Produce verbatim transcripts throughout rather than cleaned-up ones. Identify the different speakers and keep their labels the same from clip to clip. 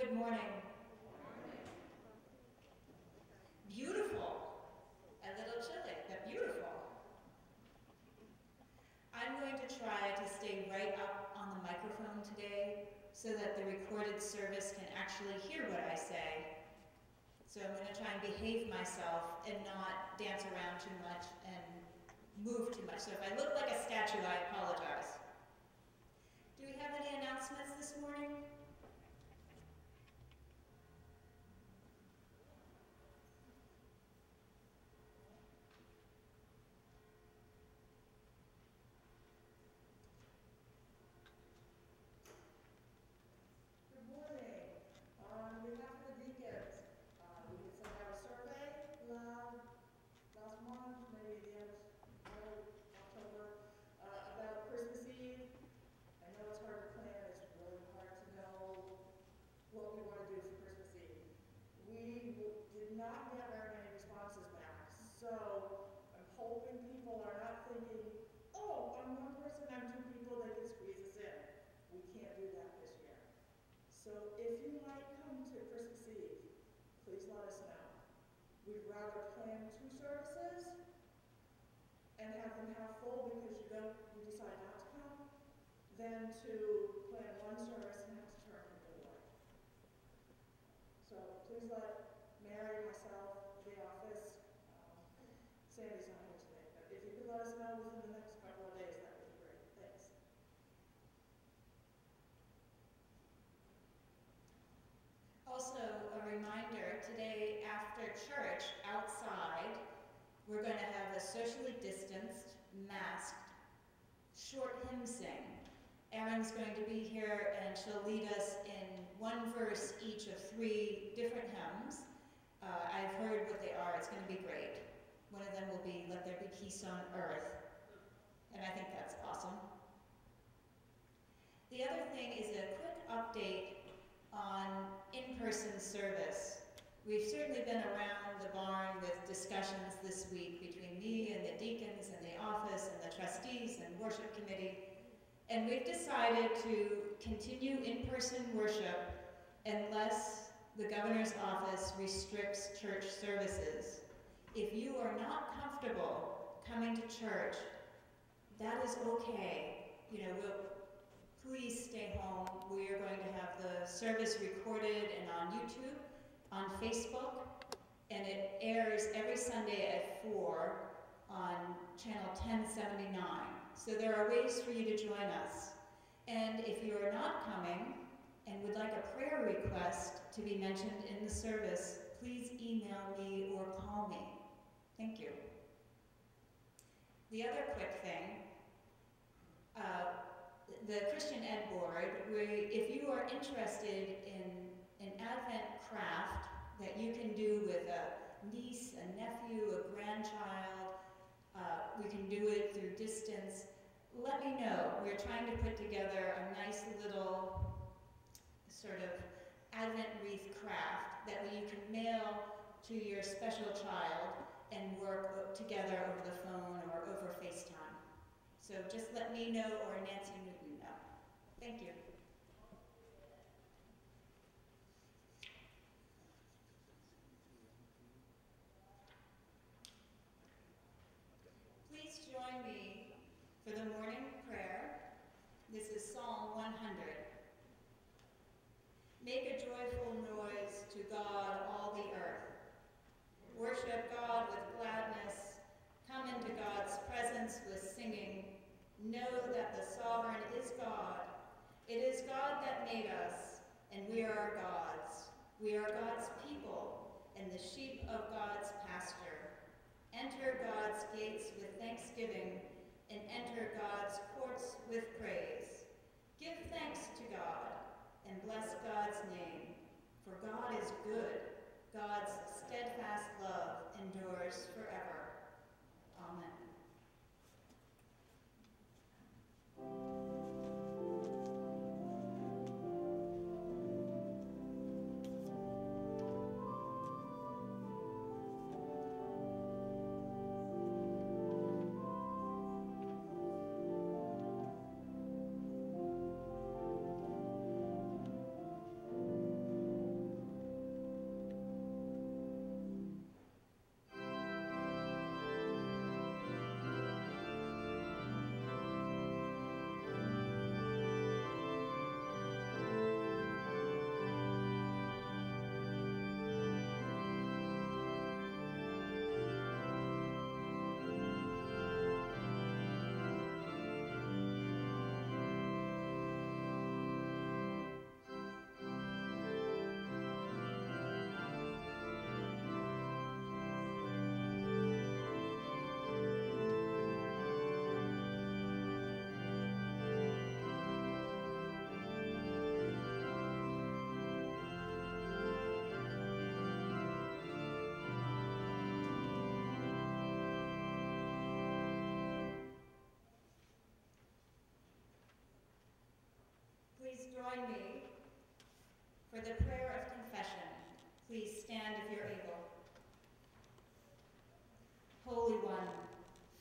Speaker 1: Good morning. Beautiful. A little chilly, but beautiful. I'm going to try to stay right up on the microphone today so that the recorded service can actually hear what I say. So I'm going to try and behave myself and not dance around too much and move too much. So if I look like a statue, I apologize. Do we have any announcements this morning?
Speaker 2: Than to plan one service and have to turn people away. So please let Mary, myself, the office, um, Sandy's not here today, but if you could let us know within the next couple of days, that would be great. Thanks.
Speaker 1: Also, a reminder, today after church, outside, we're going to have a socially distanced, masked, short hymn sing. Erin's going to be here and she'll lead us in one verse each of three different hymns. Uh, I've heard what they are. It's going to be great. One of them will be Let There Be Peace on Earth. And I think that's awesome. The other thing is a quick update on in-person service. We've certainly been around the barn with discussions this week between me and the deacons and the office and the trustees and worship committee. And we've decided to continue in-person worship unless the governor's office restricts church services. If you are not comfortable coming to church, that is okay. You know, we'll, please stay home. We are going to have the service recorded and on YouTube, on Facebook, and it airs every Sunday at four on channel ten seventy-nine. So there are ways for you to join us. And if you are not coming and would like a prayer request to be mentioned in the service, please email me or call me. Thank you. The other quick thing, uh, the Christian Ed Board, we, if you are interested in an Advent craft that you can do with a niece, a nephew, a grandchild, Uh, we can do it through distance. Let me know. We're trying to put together a nice little sort of Advent wreath craft that you can mail to your special child and work together over the phone or over FaceTime. So just let me know or Nancy Newton know. Thank you. Please join me for the morning prayer. This is Psalm one hundred. Make a joyful noise to God, all the earth. Worship God with gladness. Come into God's presence with singing. Know that the sovereign is God. It is God that made us, and we are God's. We are God's people and the sheep of God's pasture. Enter God's gates with thanksgiving and enter God's courts with praise. Give thanks to God and bless God's name, for God is good. God's steadfast love endures forever. Amen.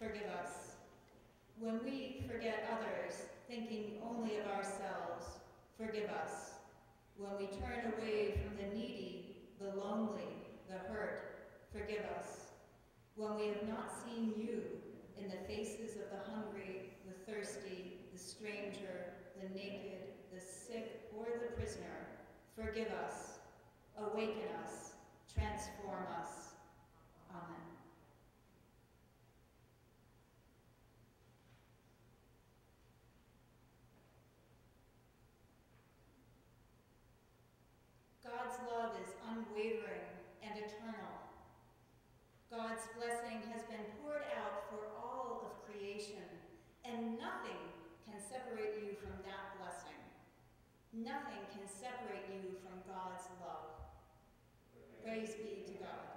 Speaker 1: forgive us. When we forget others, thinking only of ourselves, forgive us. When we turn away from the needy, the lonely, the hurt, forgive us. When we have not seen you in the faces of the hungry, the thirsty, the stranger, the naked, the sick, or the prisoner, forgive us. Awaken us. Transform us. Amen. God's love is unwavering and eternal. God's blessing has been poured out for all of creation, and nothing can separate you from that blessing. Nothing can separate you from God's love. Praise be to God.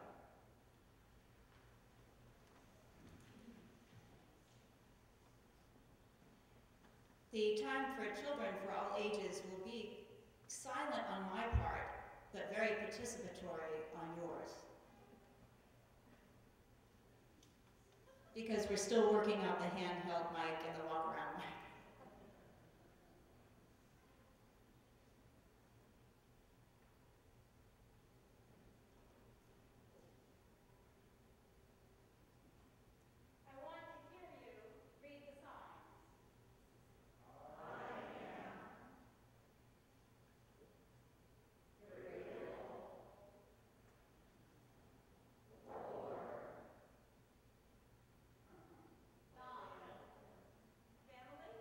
Speaker 1: The time for children for all ages will be silent on my part, but very participatory on yours. Because we're still working out the handheld mic and the walk-around mic.
Speaker 3: Family?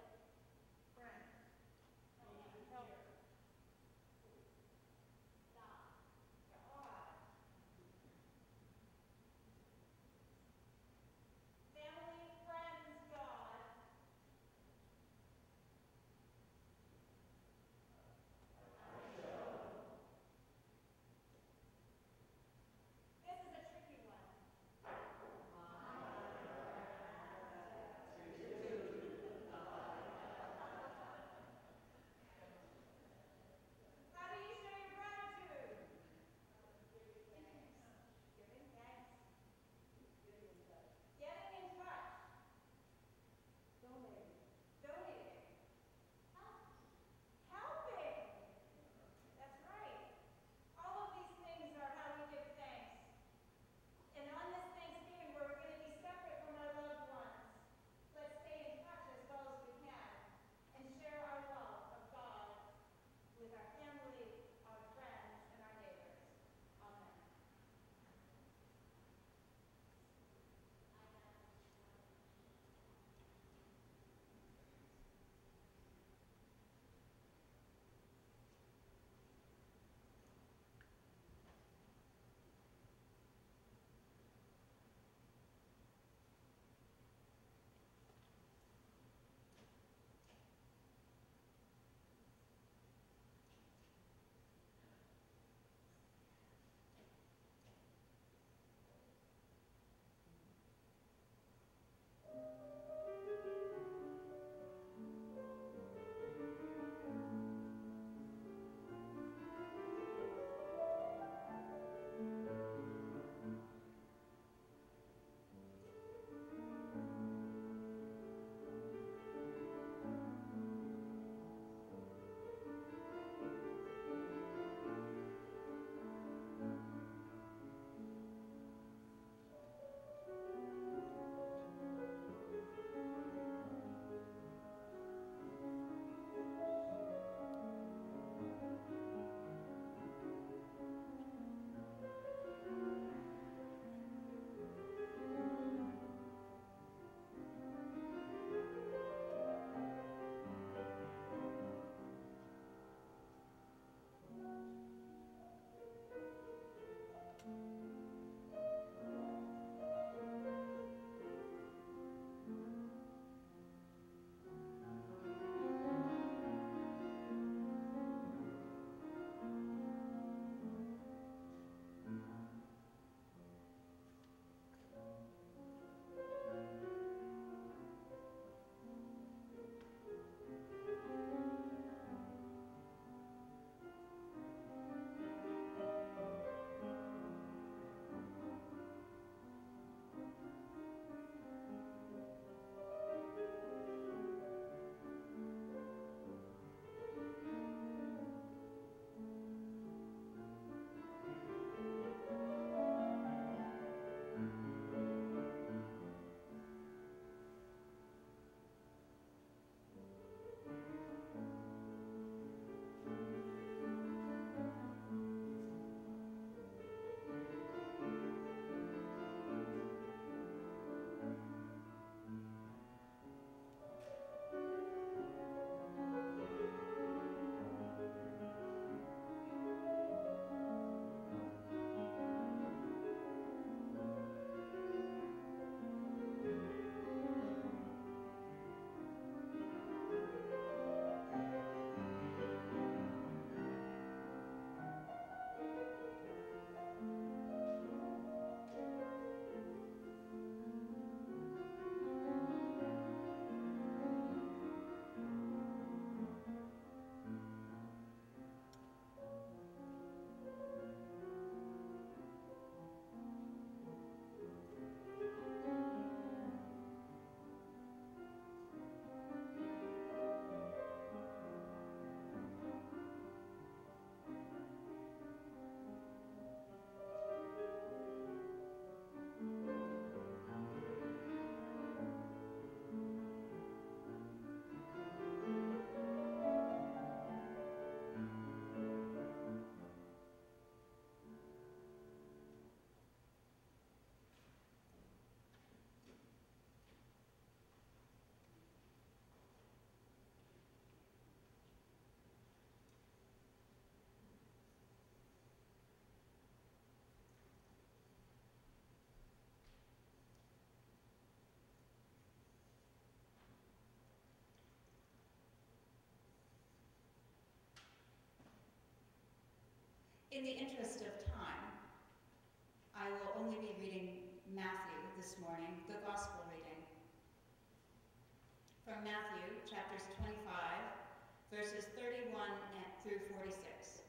Speaker 1: In the interest of time, I will only be reading Matthew this morning, the Gospel reading. From Matthew, chapters twenty-five, verses thirty-one through forty-six.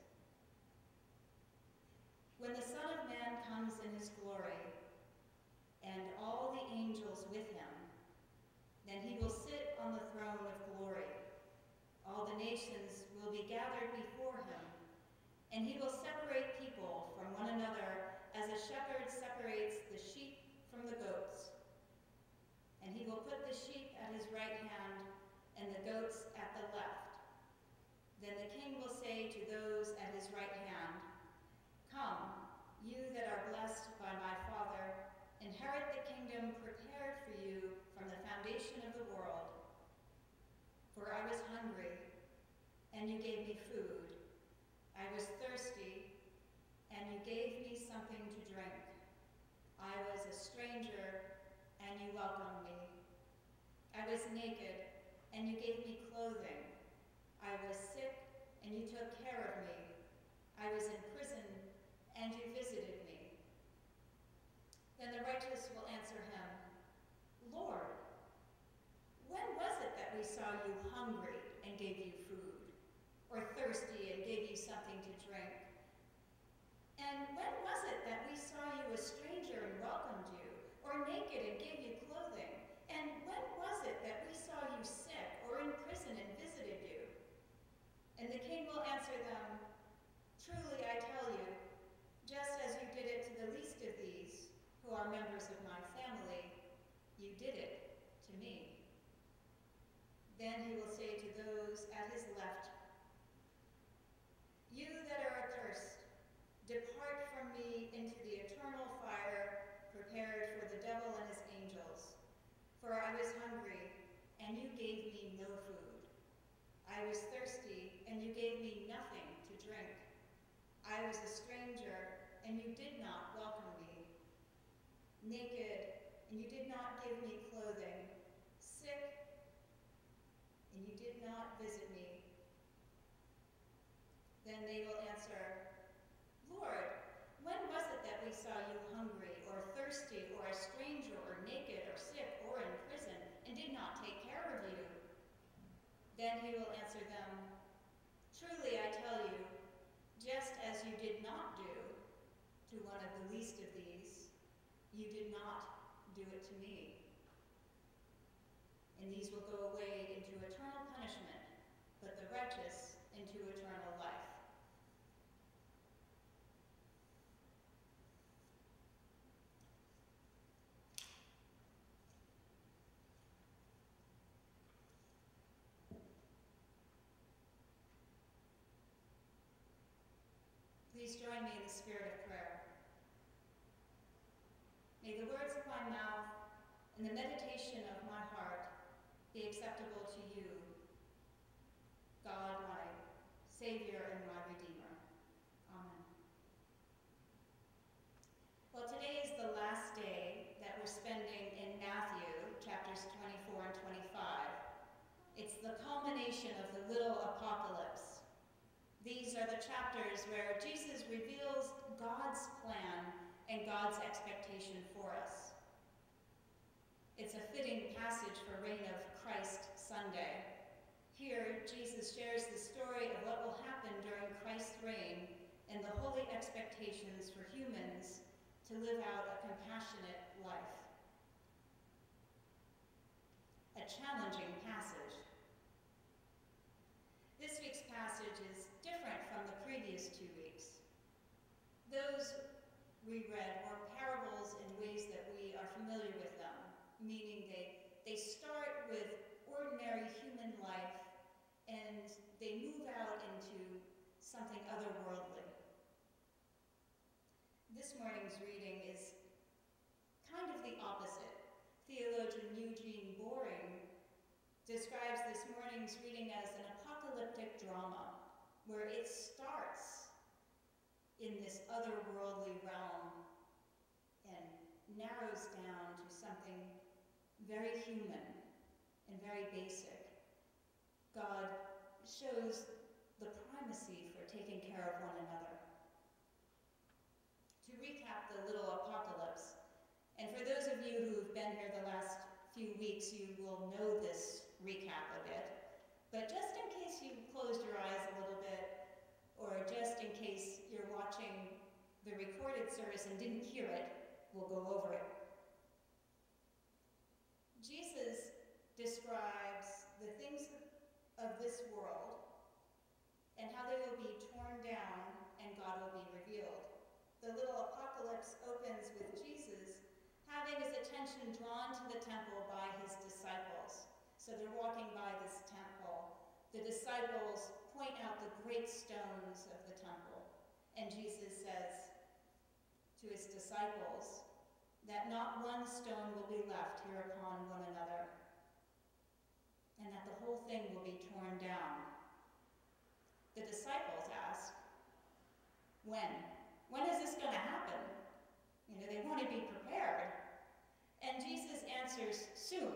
Speaker 1: When the Son of Man comes in his glory, and all the angels with him, then he will sit on the throne of glory. All the nations will be gathered before him, and he will separate people from one another as a shepherd separates the sheep from the goats. And he will put the sheep at his right hand and the goats at the left. Then the king will say to those at his right hand, "Come, you that are blessed by my Father, inherit the kingdom prepared for you from the foundation of the world. For I was hungry, and you gave me food. I was thirsty, and you gave me something to drink. I was a stranger, and you welcomed me. I was naked, and you gave me clothing. I was sick, and you took care of me. I was in prison, and you visited me." Then the righteous will answer him, "Lord, when was it that we saw you hungry and gave you food, or thirsty and gave you something to drink? And when was it that we saw you a stranger and welcomed you, or naked and gave you clothing? And when was it that we saw you sick or in prison and visited you?" And the king will answer them, "Truly I tell you, just as you did it to the least of these, who are members of my family, you did it to me." Then he will say to those at his left, "You that are accursed, depart from me into the eternal fire prepared for the devil and his angels. For I was hungry, and you gave me no food. I was thirsty, and you gave me nothing to drink. I was a stranger, and you did not welcome me. Naked, and you did not give me clothing. Sick, and you did not visit me." Then they will answer, "Lord, when was it that we saw you hungry, or thirsty, or a stranger, or naked, or sick, or in prison, and did not take care of you?" Then he will answer them, "Truly I tell you, just as you did not do to one of the least of these, you did not do it to me." And these will go away into eternal punishment, but the righteous into eternal life. Please join me in the spirit of prayer. May the words of my mouth and the meditation of my heart be acceptable to you, God, my Savior and my Redeemer. Amen. Well, today is the last day that we're spending in Matthew, chapters twenty-four and twenty-five. It's the culmination of the little apocalypse. These are the chapters where Jesus reveals God's plan and God's expectation for us. It's a fitting passage for Reign of Christ Sunday. Here, Jesus shares the story of what will happen during Christ's reign and the holy expectations for humans to live out a compassionate life. A challenging passage. This week's passage is different from the previous two weeks. Those we read were parables in ways that we are familiar with them, meaning they, they start with ordinary human life and they move out into something otherworldly. This morning's reading is kind of the opposite. Theologian Eugene Boring describes this morning's reading as an apocalyptic drama, where it starts in this otherworldly realm and narrows down to something very human and very basic. God shows the primacy for taking care of one another, to recap the little apocalypse. And for those of you who've been here the last few weeks, you will know this recap a bit. But just in case you closed your eyes a little bit, or just in case you're watching the recorded service and didn't hear it, we'll go over it. Jesus describes the things of this world and how they will be torn down and God will be revealed. The little apocalypse opens with Jesus having his attention drawn to the temple by his disciples. So they're walking by this temple. The disciples point out the great stones of the temple. And Jesus says to his disciples that not one stone will be left here upon one another, and that the whole thing will be torn down. The disciples ask, when? When is this going to happen? You know, they want to be prepared. And Jesus answers, soon.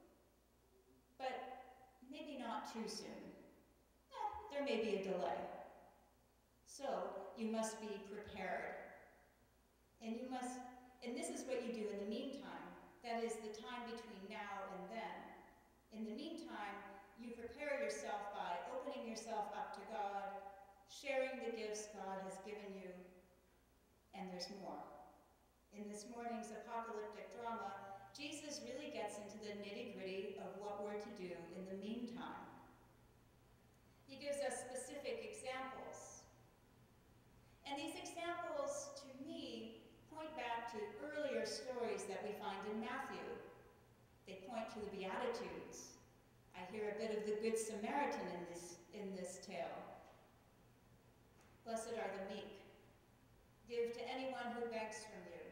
Speaker 1: But maybe not too soon. Eh, there may be a delay. So you must be prepared. And you must, and this is what you do in the meantime. That is the time between now and then. In the meantime, you prepare yourself by opening yourself up to God, sharing the gifts God has given you, and there's more. In this morning's apocalyptic drama, Jesus really gets into the nitty-gritty of what we're to do in the meantime. He gives us specific examples. And these examples, to me, point back to earlier stories that we find in Matthew. They point to the Beatitudes. I hear a bit of the Good Samaritan in this, in this tale. Blessed are the meek. Give to anyone who begs from you.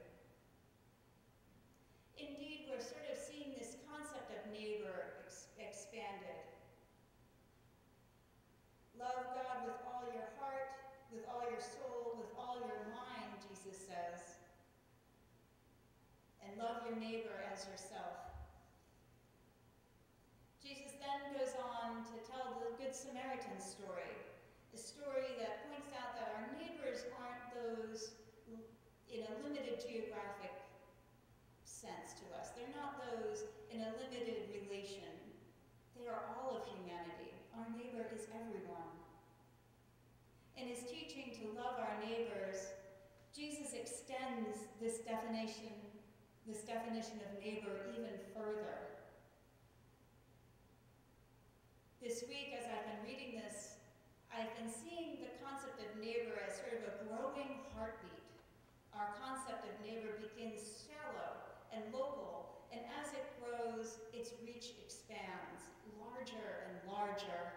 Speaker 1: Indeed, we're sort of seeing this concept of neighbor ex expanded. Love God with all your heart, with all your soul, with all your mind, Jesus says. And love your neighbor as yourself. Jesus then goes on to tell the Good Samaritan story, a story that points out that our neighbors aren't those in a limited geographic sense to us. They're not those in a limited relation. They are all of humanity. Our neighbor is everyone. In his teaching to love our neighbors, Jesus extends this definition, this definition of neighbor even further. This week, as I've been reading this, I've been seeing the concept of neighbor as sort of a growing heartbeat. Our concept of neighbor begins shallow and local, and as it grows, its reach expands, larger and larger.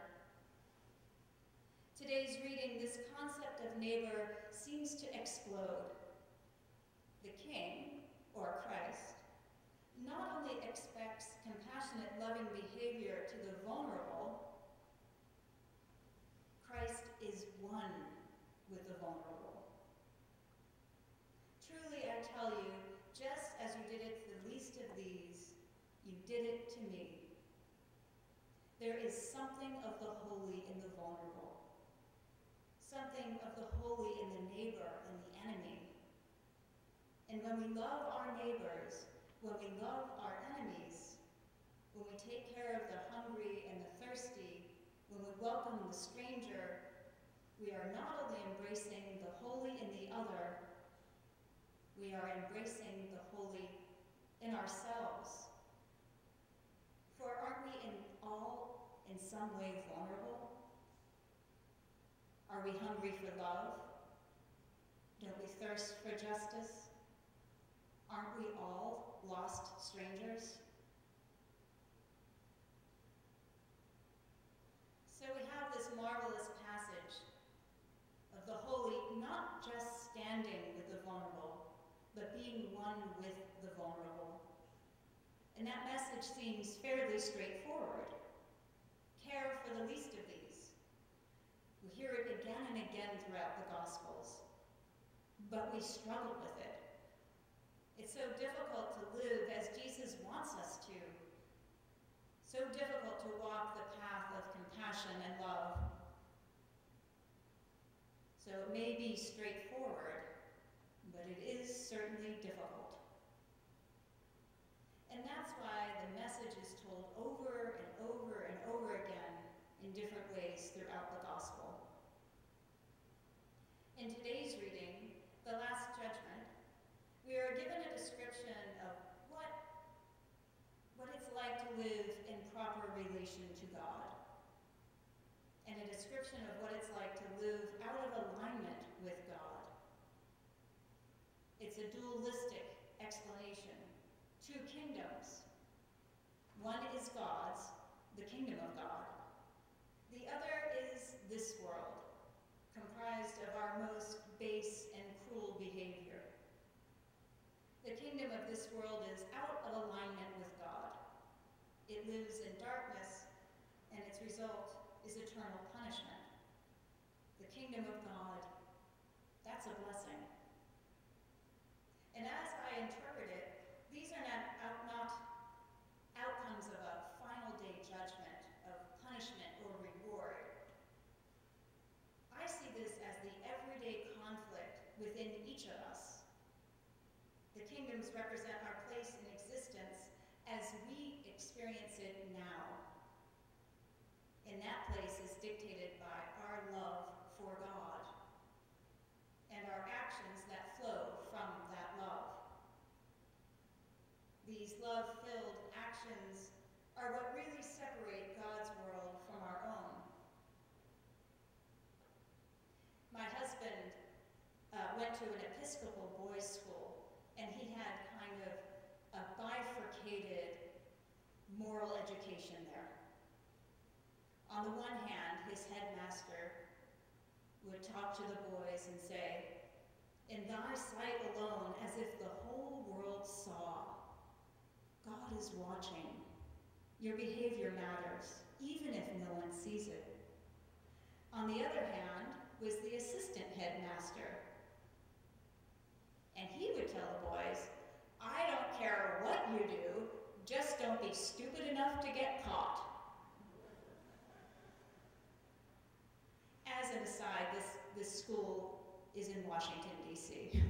Speaker 1: Today's reading, this concept of neighbor seems to explode. The King, or Christ, not only expects compassionate, loving behavior to the vulnerable, Christ is one with the vulnerable. Truly, I tell you, just as you did it to the least of these, you did it to me. There is something of the holy in the vulnerable, something of the holy in the neighbor and the enemy. And when we love our neighbors, when we love our enemies, when we take care of the hungry and the thirsty, when we welcome the stranger, we are not only embracing the holy in the other, we are embracing the holy in ourselves. For aren't we in all, in some way, vulnerable? Are we hungry for love? Don't we thirst for justice? Aren't we all lost strangers? So we have this marvelous passage of the holy not just standing with the vulnerable, but being one with the vulnerable. And that message seems fairly straightforward. Care for the least of these. We hear it again and again throughout the Gospels, but we struggle with it. It's so difficult to live as Jesus wants us to. So difficult to walk the path of compassion and love. So it may be straightforward, but it certainly difficult. And that's why the message is told over and over and over again in different ways throughout the gospel. In today's reading, the Last Judgment, we are given a description of what, what it's like to live in proper relation to God, and a description of what it's like to live out of alignment with God. It's a dualistic explanation. Two kingdoms. One is God's, the kingdom of God. The other is this world, comprised of our most base and cruel behavior. The kingdom of this world is out of alignment with God. It lives in darkness, and its result is eternal punishment. The kingdom of God, that's a blessing. And as I interpret it, these are not, out, not outcomes of a final day judgment, of punishment or reward. I see this as the everyday conflict within each of us. The kingdoms represent our place in existence as we experience it now. And that place is dictated by our love for God and our actions that flow from that love. These love-filled actions are what really separate God's world from our own. My husband uh, went to an Episcopal boys' school, and he had kind of a bifurcated moral education there. On the one hand, his headmaster would talk to the boys and say, "In thy sight alone, as if the whole world saw, God is watching. Your behavior matters, even if no one sees it." On the other hand was the assistant headmaster. And he would tell the boys, "I don't care what you do, just don't be stupid enough to get caught." As an aside, this, this school is in Washington, D C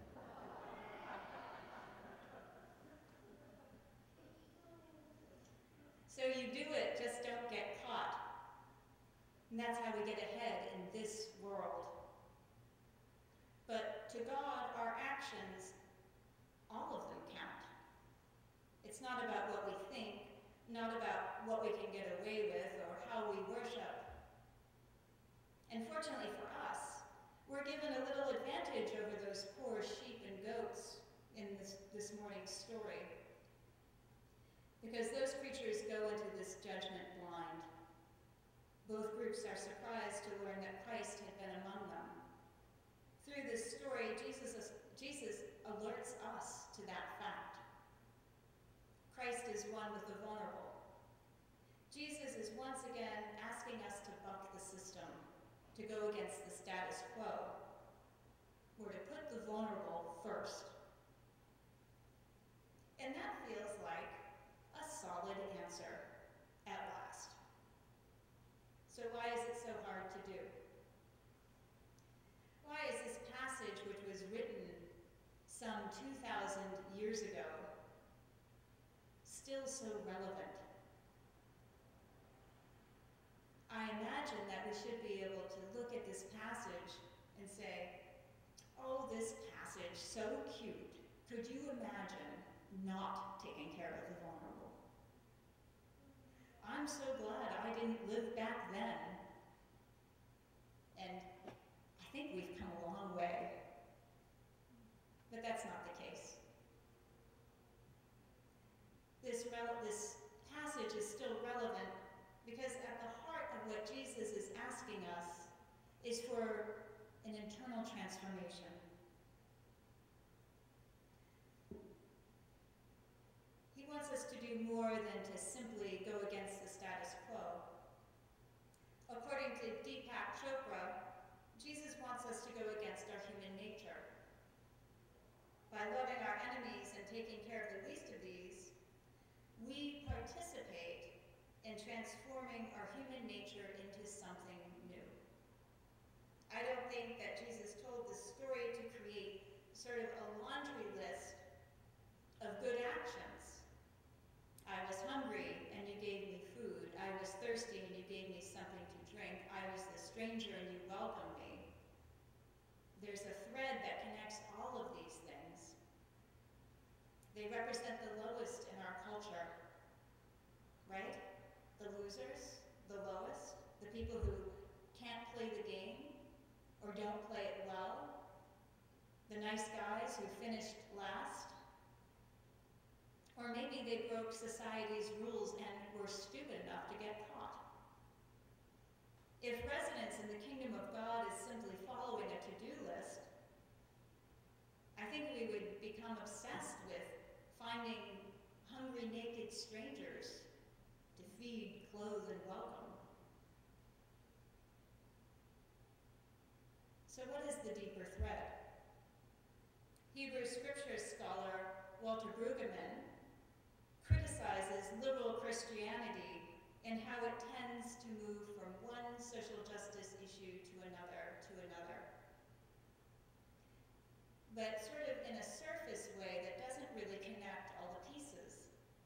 Speaker 1: So you do it, just don't get caught. And that's how we get ahead in this world. But to God, our actions, all of them count. It's not about what we think, not about what we can get away with or how we worship. And fortunately for us, we're given a little advantage over those poor sheep and goats in this, this morning's story. Because those creatures go into this judgment blind. Both groups are surprised to learn that Christ had been among them. Through this story, Jesus, Jesus alerts us to that fact. Christ is one with the vulnerable. Jesus is once again asking us to buck the system, to go against the status quo, or to put the vulnerable first. And that feels like a solid answer at last. So why is it so hard to do? Why is this passage, which was written some two thousand years ago, still so relevant? I imagine that we should be able to look at this passage and say, "Oh, this passage, so cute. Could you imagine not taking care of the vulnerable? I'm so glad I didn't live back then." And I think we've come a long way. But that's not the case. This, this passage is still relevant because at the heart of what Jesus is asking us is for an internal transformation. He wants us to do more than to simply go against the status quo. According to Deepak Chopra, Jesus wants us to go against our human nature. By loving our enemies and taking care of the least of these, we participate in transforming our human nature into something new. I don't think that Jesus told this story to create sort of a laundry of good actions. I was hungry and you gave me food. I was thirsty and you gave me something to drink. I was the stranger and you welcomed me. There's a thread that connects all of these things. They represent the lowest in our culture, right? The losers, the lowest, the people who can't play the game or don't play it well, the nice guys who finished last. Or maybe they broke society's rules and were stupid enough to get caught. If residence in the kingdom of God is simply following a to-do list, I think we would become obsessed with finding hungry, naked strangers to feed, clothe, and welcome. So what is the deeper thread? Hebrew scripture scholar Walter Brueggemann criticizes liberal Christianity and how it tends to move from one social justice issue to another, to another. But sort of in a surface way that doesn't really connect all the pieces.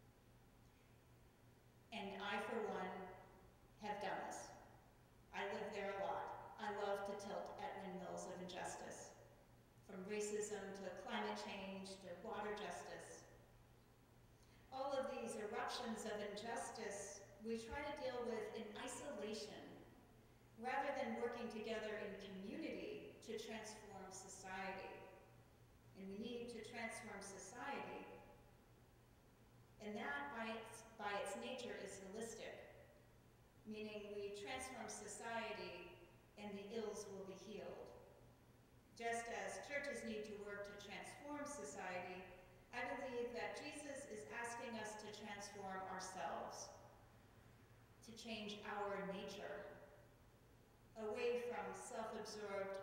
Speaker 1: And I, for one, have done this. I live there a lot. I love to tilt at windmills of injustice, from racism to climate change to water justice. All of these eruptions of injustice we try to deal with in isolation, rather than working together in community to transform society. And we need to transform society, and that by its, by its nature is holistic, meaning we transform society and the ills will be healed. Just as churches need to work to transform society, I believe that Jesus is asking us to transform ourselves, to change our nature, away from self-absorbed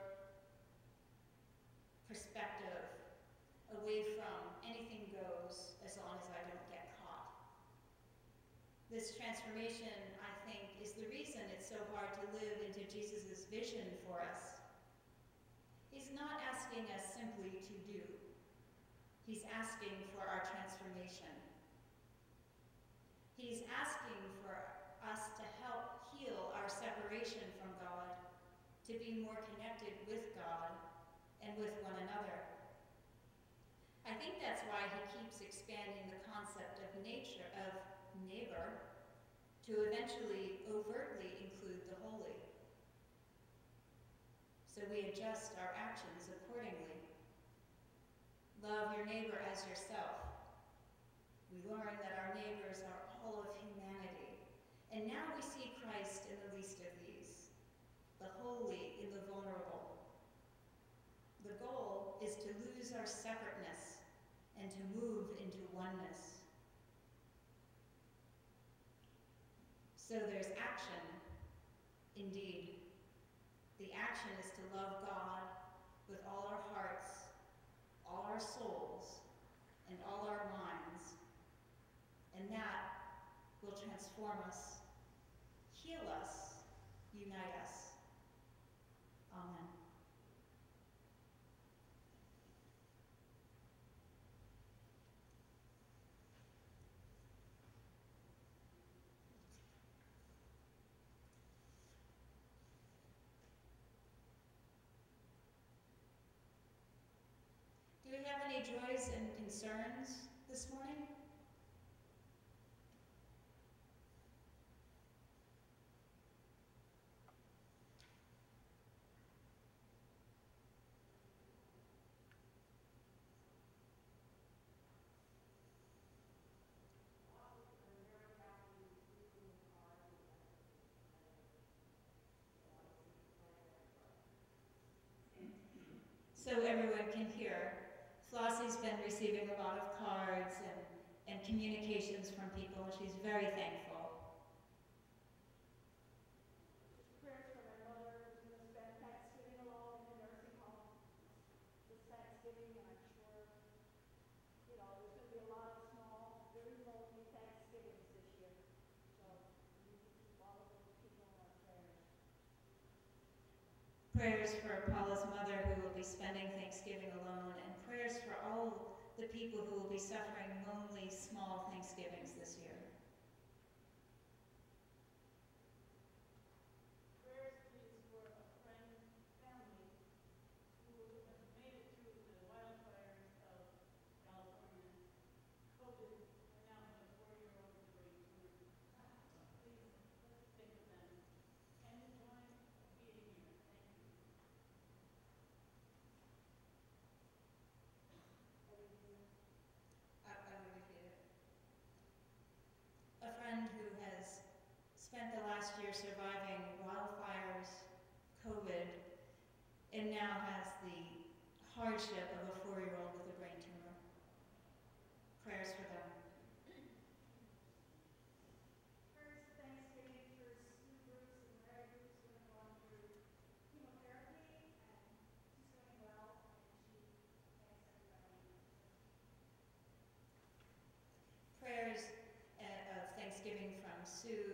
Speaker 1: perspective, away from anything goes as long as I don't get caught. This transformation, I think, is the reason it's so hard to live into Jesus' vision for us. He's not asking us simply to do. He's asking for our transformation. He's asking for us to help heal our separation from God, to be more connected with God and with one another. I think that's why he keeps expanding the concept of nature, of neighbor, to eventually overtly include the holy. So we adjust our actions accordingly. Love your neighbor as yourself. We learn that our neighbors are all of humanity. And now we see Christ in the least of these, the holy in the vulnerable. The goal is to lose our separateness and to move into oneness. So there's action, indeed. The action is to love God with all our hearts, all our souls, and all our minds. And that will transform us, heal us, unite us. Amen. Do we have any joys and concerns this morning? So everyone can hear, Flossie's been receiving a lot of cards and, and communications from people, and she's very thankful.
Speaker 2: Prayers for my mother who's going to spend Thanksgiving alone in a nursing home this Thanksgiving, and I'm sure, you know, there's going to be a lot of small, very lonely Thanksgivings this year. So we need to keep all of those people in our prayers.
Speaker 1: Prayers for Paula's mother who will be spending Thanksgiving alone, and prayers for all the people who will be suffering lonely, small Thanksgivings this year.
Speaker 3: Prayers, please, for a friend family who have made it through the wildfires of California, COVID, and now have a four-year-old with a brain tumor. Please, let's think of them and join being here. Thank you.
Speaker 1: I, I would repeat it. A friend who has spent the last year surviving wildfires, COVID, and now has the hardship of a four-year-old with a brain tumor. Prayers for them.
Speaker 3: First, Thanksgiving for Sue Bruce and Larry Bruce who have gone through chemotherapy, and she's doing well, and she thanks everybody.
Speaker 1: Prayers uh, of Thanksgiving from Sue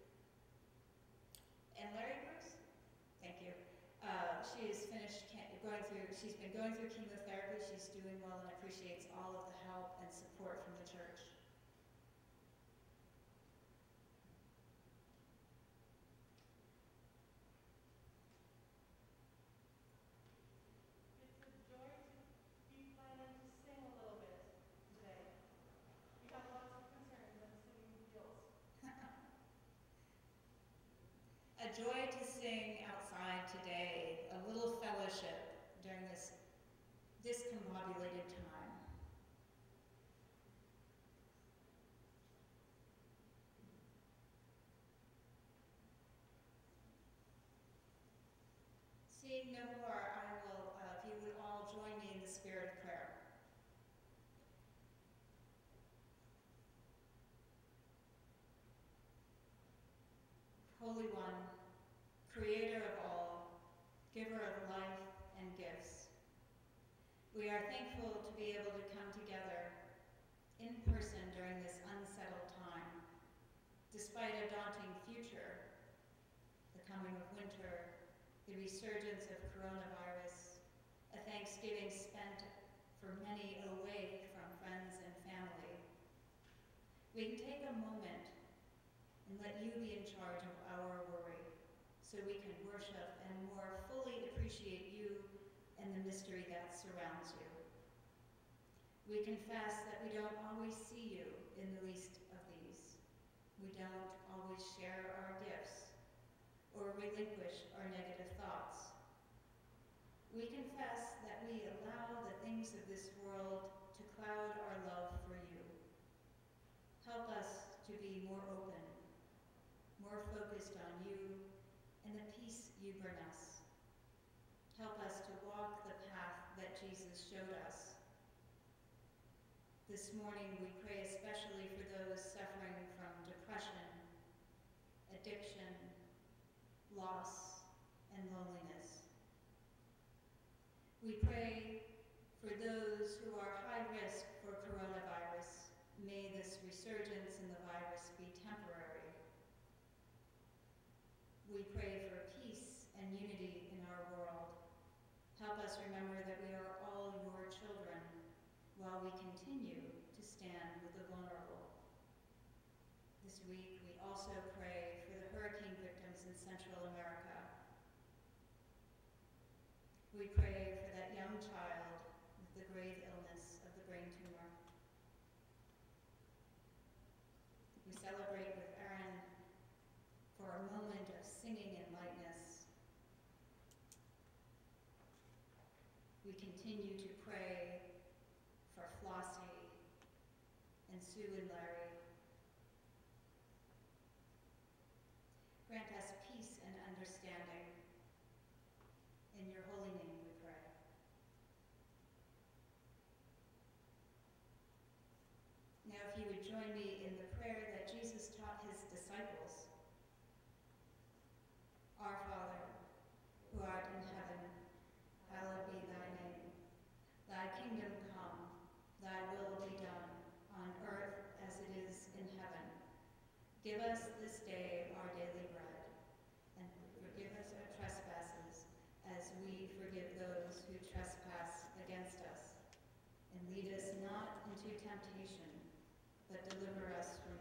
Speaker 1: and Larry Bruce. Thank you. Uh, she is finished going through, she's been going through chemotherapy. She's doing well and appreciates all of the help and support from the church.
Speaker 3: It's a joy to be planning to sing a little bit today. We have lots of concerns and singing deals.
Speaker 1: A joy to sing outside today, a little fellowship during this discombobulated time. Seeing no more, I will, uh, if you would all join me in the spirit of prayer. Holy One, Creator of all, Giver of life and gifts, we are thankful to be able to come together in person during this unsettled time, despite a daunting future, the coming of winter, the resurgence of coronavirus, a Thanksgiving spent for many away from friends and family. We can take a moment and let you be in charge of our worry, so we can worship and more fully appreciate you and the mystery that surrounds you. We confess that we don't always see you in the least of these. We don't always share our gifts or relinquish our negative thoughts. We confess that we allow the things of this world to cloud our love for you. Help us to be more open, more focused on you and the peace you bring us. Help us to walk the path that Jesus showed us. This morning we pray especially for those suffering from depression, addiction, loss, and loneliness. We pray for those who are high risk for coronavirus. May this resurgence in the virus be temporary. We pray for peace and unity in our world. Help us remember that we are all your children while we continue to stand with the vulnerable. This week we also pray for the hurricane victims in Central America. We pray for that young child with the grave illness of the brain tumor. We celebrate with Erin for a moment of singing and lightness. We continue to pray for Flossie and Sue and Larry. Grant us peace and understanding. In your holy name we pray. Now if you would join me in the prayer that Jesus taught his disciples. Our Father, who art in heaven, hallowed be thy name. Thy kingdom come, thy will be done, on earth as it is in heaven. Give us this day our daily bread, and forgive us our trespasses, as we forgive those who trespass against us. And lead lead us not into temptation, but deliver us from